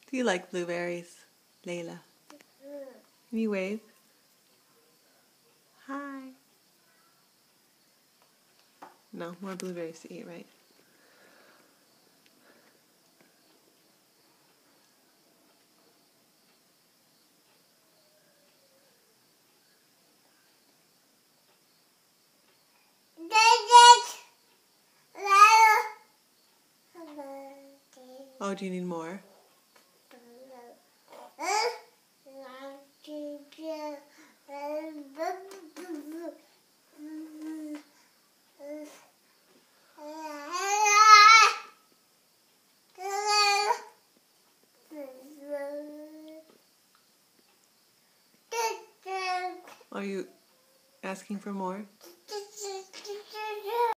Do you like blueberries, Layla? Can you wave? Hi. No, more blueberries to eat, right? Oh, do you need more? Are you asking for more?